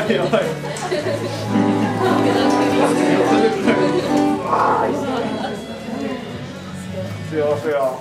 ばいやばい。すよすよ。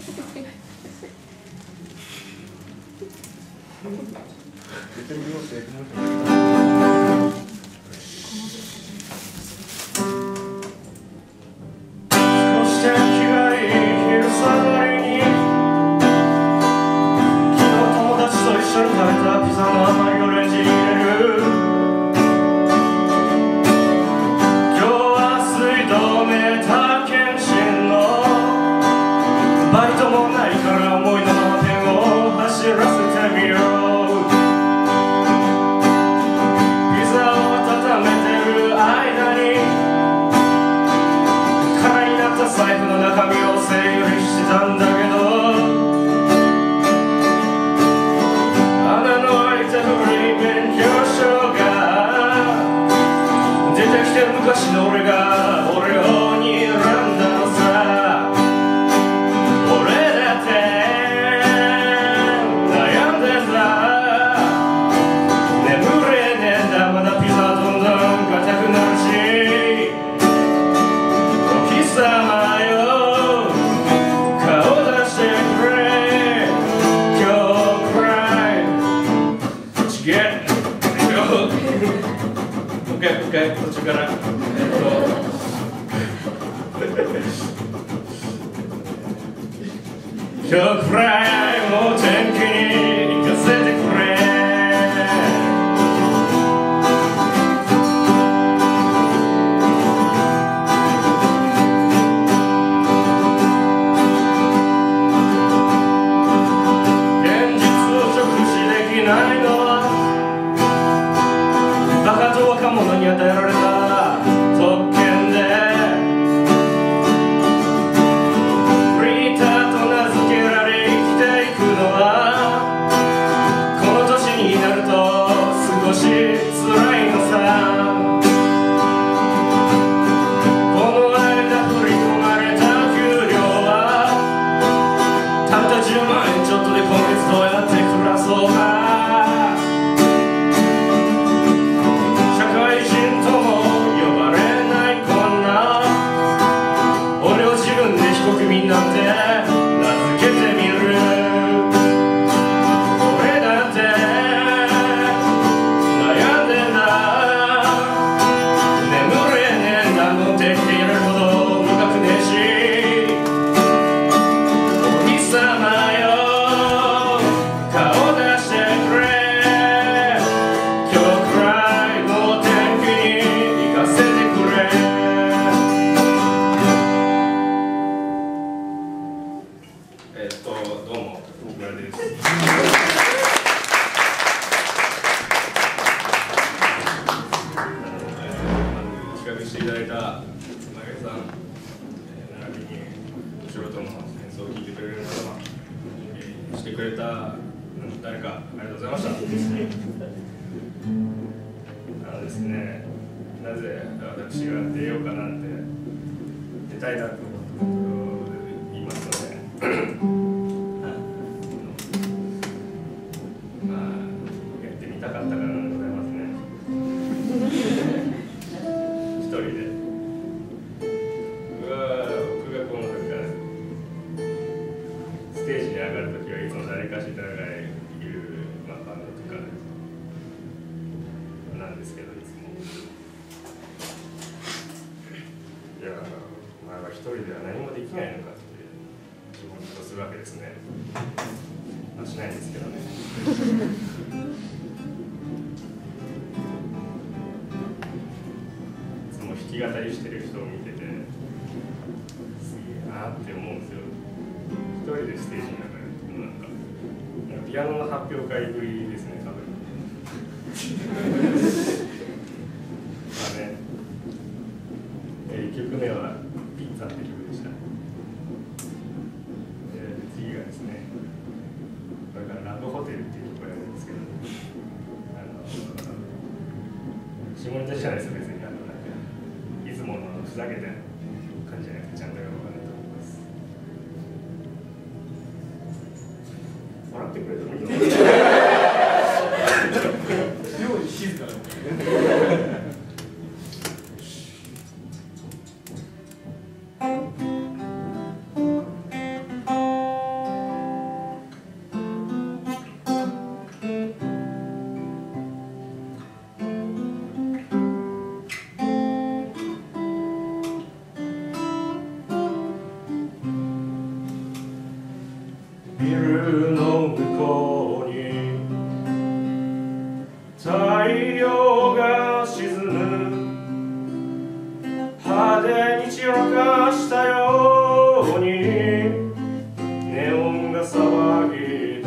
昔の俺が俺を睨んだのさ。俺だって悩んでんだ。眠れねえんだ。まだピザどんどん硬くなるし。お日様よ顔出してくれ。今日くらいちげえもう一回途中から今日くらいもう天気に行かせてくれ。現実を直視できないのはバカと若者に与えられた特権で、フリーターと名付けられ生きていくのはこの年になると少し辛いのさ。この間振り込まれた給料はたった10万円ちょっとで今月どうやって暮らそうか。君なんて名付けてみる。俺だって悩んでんだ。眠れねえんだ。持ってきているほど深くねえし。お日様よ顔出してくれ。今日くらいもう天気に行かせてくれ。どうも、木村です。企画していただいたマエケさん、並びに後ろとの演奏を聴いてくれる仲間、してくれた誰かありがとうございました。ですね、なぜ私が出ようかなんて出たいなと言いますので。やってみたかったからでございますね。一人で僕がこの時からステージに上がるときはいつも誰かしらがいる、バンドとかなんですけど、いつもいやお前は一人では何もできないのかって自問自答するわけですね。しないんですけどね。いつも弾き語りしてる人を見ててすげえなって思うんですよ。一人でステージに上がるってなんかピアノの発表会ぶりですね、多分。まあね、1曲目はピッツァって曲でした。次がですね、これからラブホテルっていう曲をやるんですけど、下ネタじゃないです別に。なんかいつものふざけた感じじゃなくてちゃんとやろうかなと思います。笑ってくれてもいいの？妙に静かだもん。 ビルの向こうに太陽が沈む派手に散らかしたようにネオンが騒ぎ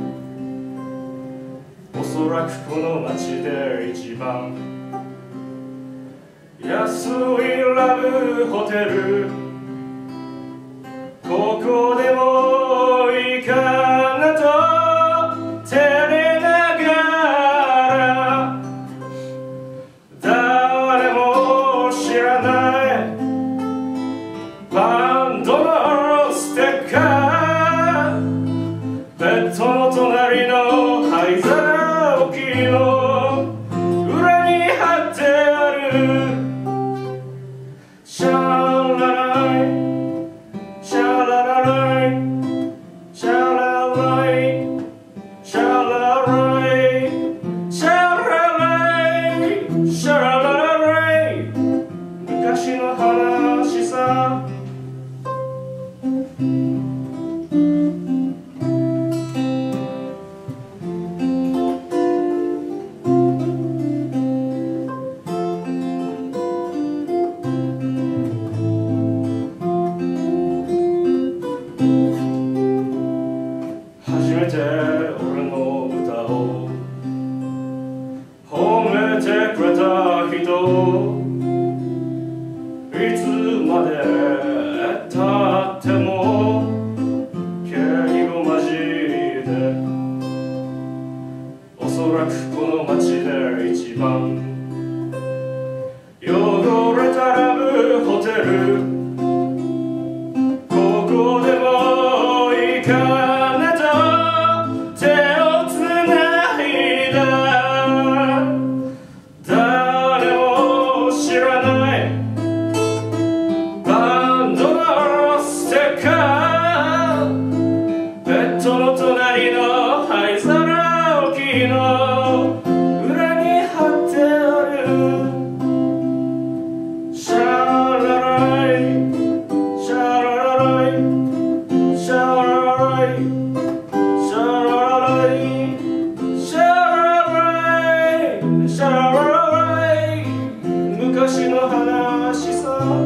出すおそらくこの街で一番安いラブホテルここでもいいかなと照れながら誰も知らないバンドのステッカーベッドの隣の灰皿置きの裏に貼ってあるシャラライシャララライシャラライシャラライシャラライシャラライ昔の話さ初めて俺の歌を褒めてくれた人いつまで経っても敬語交じでおそらくこの街で一番汚れたラブホテルここでもいいかその隣の灰皿置きの裏に貼ってあるシャラライシャラライシャラライシャラライシャラライシャラライ昔の話さ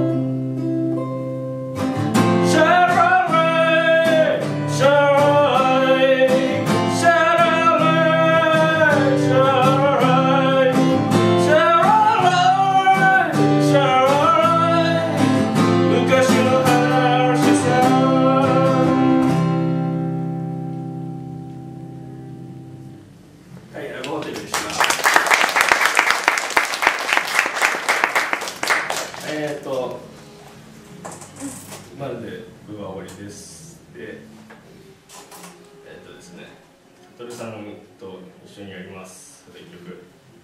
まるで僕は終わりです。で、ですね、トルさんと一緒にやります。一曲。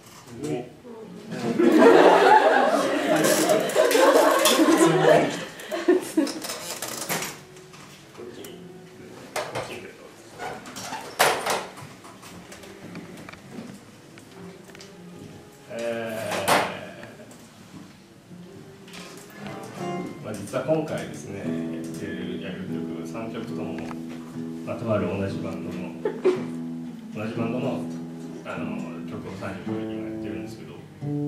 実は今回ですね、やる曲3曲とも、とある同じバンドの曲を3曲今やってるんですけど、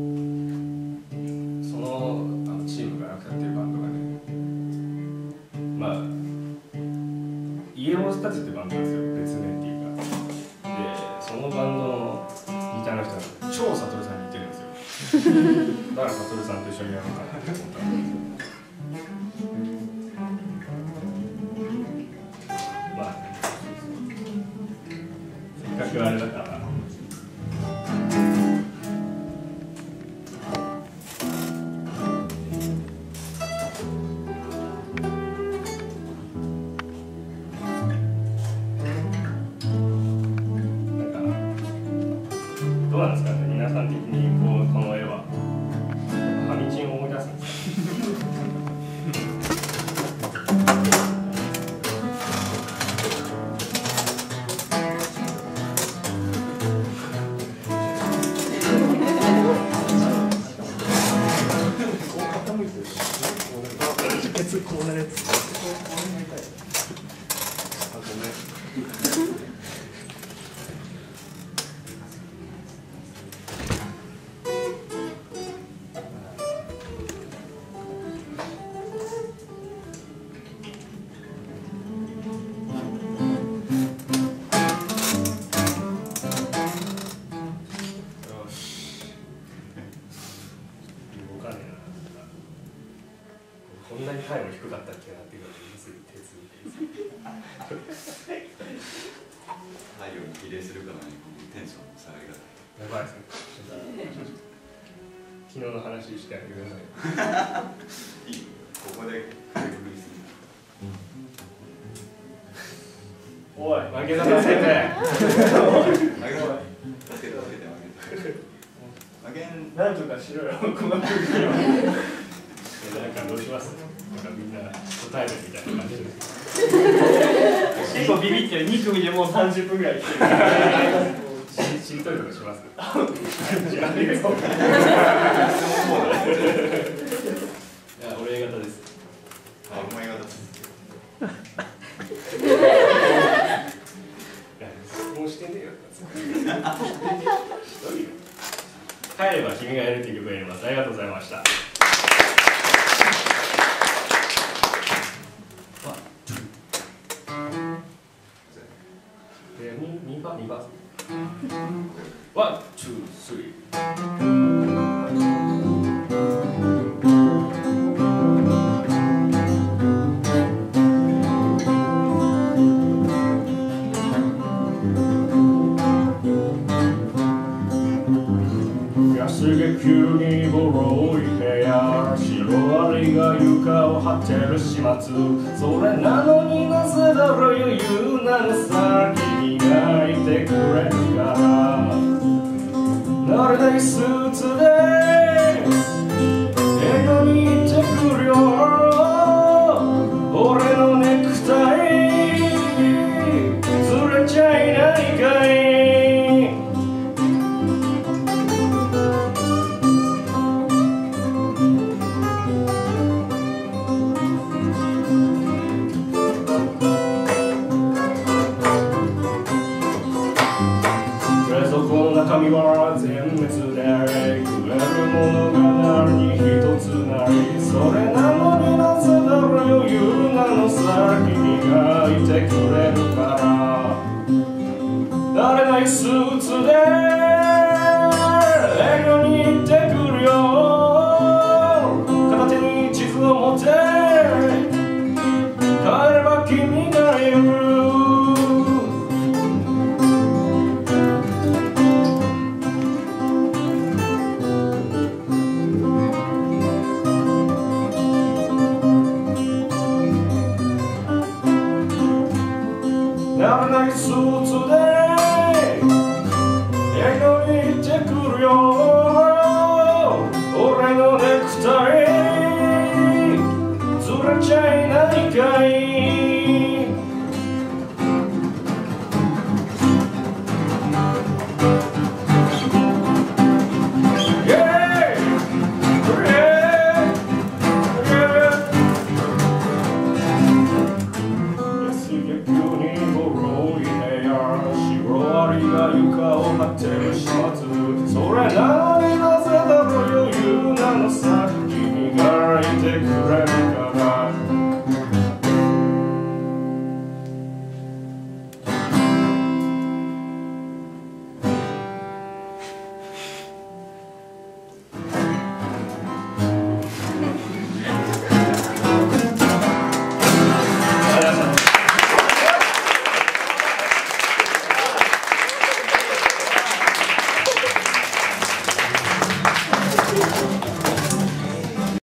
そのチームがやってるバンドがね、イエロースタジってバンドなんですよ、別名っていうか。で、そのバンドのギターの人が超サトルさんに似てるんですよ。だからサトルさんと一緒にやろうかなって思ったんですよ。せっかくあれだからどうなんですかね、皆さん的にこの絵はファミチンを思い出すんですか？こうなるやつ。 こんなに回も低かったっけなっていうのがすぐ手ついて太陽に比例するからね、このテンションの下がり方。 やばいですね。昨日の話してあげてください。 いい、ここで軽く振りすぎ。 おい、 負けた先生。 上げろ。つけて負けん。 なんとかしろよ、この空気を。 なんかどうします？なんかみんな答えるみたいな感じで。 結構ビビってる、2組でもう30分ぐらい来てる。 しりとりとかします？ 知らねえよ。 いや、俺 A 型です。 あ、お前がだ。 質問してねえよ。帰れば君がやるという曲をやります。ありがとうございました。2番ワン、ツー、スリー。安げ急にボロい部屋、シロアリが床を張ってる始末。それなのになぜだろう余裕なのさ、君がいてくれるから。慣れないスーツで映画に行ってくるよ。俺のネクタイずれちゃいないかい。中身は全滅で食えるものが何一つない。それなのになぜだろう余裕なのさ、君がいてくれるから。慣れないスーツで映画に行ってくるよ。片手に地図を持って帰れば君がいる。慣れないスーツで